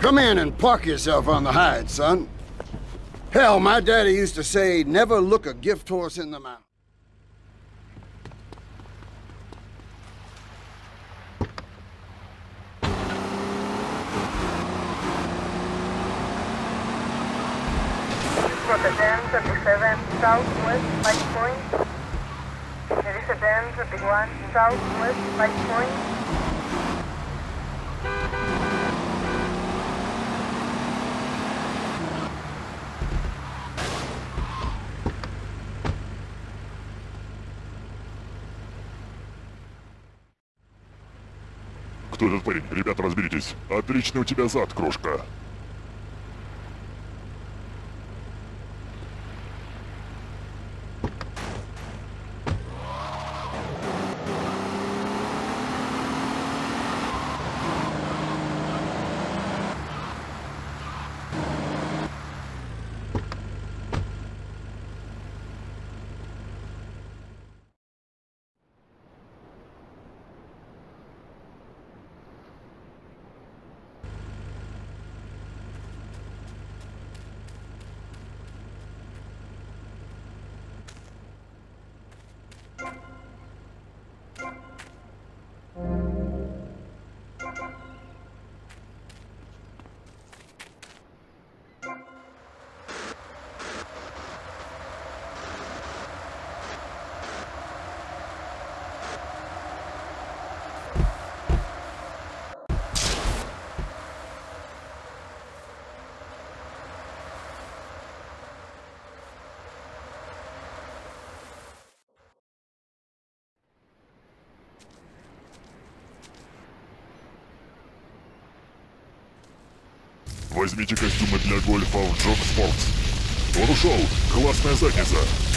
Come in and park yourself on the hide, son. Hell, my daddy used to say, never look a gift horse in the mouth. Rotterdam 37, southwest, 5 point. Rotterdam 31, southwest, 5 point. Кто этот парень? Ребята, разберитесь. Отлично у тебя зад, крошка. Возьмите костюмы для гольфа в Джок Спортс. Он ушел. Классная задница.